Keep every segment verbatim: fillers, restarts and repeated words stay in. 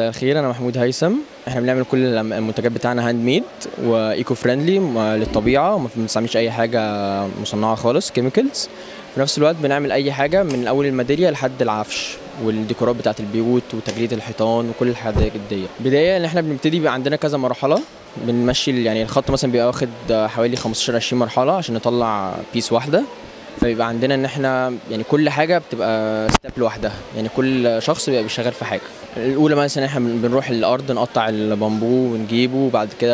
مساء الخير، انا محمود هيثم. احنا بنعمل كل المنتجات بتاعنا هاند ميد وايكو فريندلي للطبيعه، وما بنستعملش اي حاجه مصنعه خالص كيميكالز. في نفس الوقت بنعمل اي حاجه من اول الماتيريال لحد العفش والديكورات بتاعه البيوت وتجليد الحيطان وكل الحاجات دي. بدايه ان احنا بنبتدي بقى عندنا كذا مرحله، بنمشي يعني الخط مثلا بيبقى واخد حوالي خمستاشر عشرين مرحله عشان نطلع بيس واحده. فبيبقى عندنا ان احنا يعني كل حاجه بتبقى ستيب لوحدها، يعني كل شخص بيبقى بيشتغل في حاجه. الاولى مثلا احنا بنروح الارض نقطع البامبو ونجيبه، وبعد كده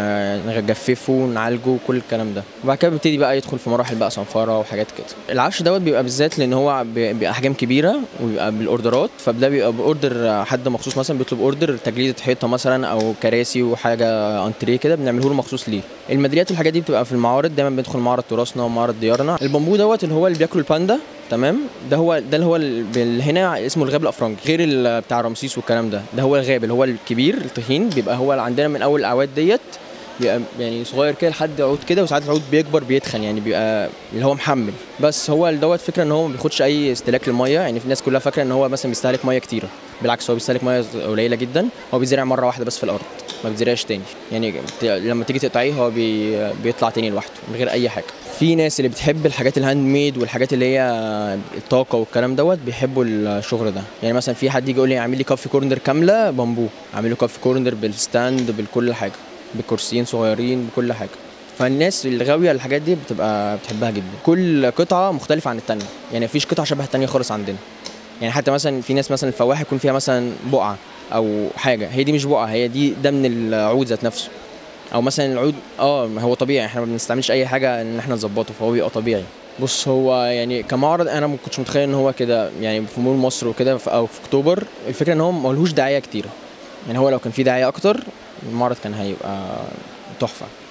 بنجففه ونعالجه وكل الكلام ده، وبعد كده بيبتدي بقى يدخل في مراحل بقى صنفره وحاجات كده. العفش دوت بيبقى بالذات لان هو بيبقى احجام كبيره وبيبقى بالاوردرات، فده بيبقى باوردر حد مخصوص، مثلا بيطلب اوردر تجليد حيطه مثلا او كراسي وحاجه انتريه كده، بنعمله له مخصوص ليه. الميداليات والحاجات دي بتبقى في المعارض، دايما بندخل معرض تراثنا ومعرض ديارنا. البامبو دوت اللي هو اللي بياكل الباندا، تمام، ده هو ده اللي هو اللي هنا اسمه الغاب الافرنجي، غير بتاع رمسيس والكلام ده. ده هو الغاب اللي هو الكبير التخين، بيبقى هو عندنا من اول الاعواد ديت، بيبقى يعني صغير كده لحد عود كده، وساعات العود بيكبر بيتخن، يعني بيبقى اللي هو محمل. بس هو دوت فكره ان هو ما بياخدش اي استهلاك للميه، يعني في ناس كلها فاكره ان هو مثلا بيستهلك ميه كتيره، بالعكس هو بيستهلك ميه قليله جدا. هو بيزرع مره واحده بس في الارض، ما بيتزرعش تاني، يعني لما تيجي تقطعيه هو بي بيطلع تاني لوحده من غير اي حاجه. في ناس اللي بتحب الحاجات الهاند ميد والحاجات اللي هي الطاقه والكلام دوت بيحبوا الشغل ده. يعني مثلا في حد يجي يقول لي اعمل لي كافي كورنر كامله بامبو، اعمل له كافي كورنر بالستاند بكل حاجه، بكرسيين صغيرين بكل حاجه. فالناس اللي غاويه الحاجات دي بتبقى بتحبها جدا. كل قطعه مختلفه عن الثانيه، يعني مفيش قطعه شبه الثانيه خالص عندنا. يعني حتى مثلا في ناس مثلا الفواحه يكون فيها مثلا بقعه او حاجه، هي دي مش بقعه، هي دي ده من العود ذات نفسه. او مثلا العود اه هو طبيعي، احنا ما بنستعملش اي حاجه ان احنا نظبطه، فهو بيبقى طبيعي. بص، هو يعني كمعرض انا ما كنتش متخيل ان هو كده، يعني في مول مصر وكده او في اكتوبر. الفكره ان هو ملهوش دعايه كتيره، يعني هو لو كان في دعايه اكتر المعرض كان هيبقى تحفه.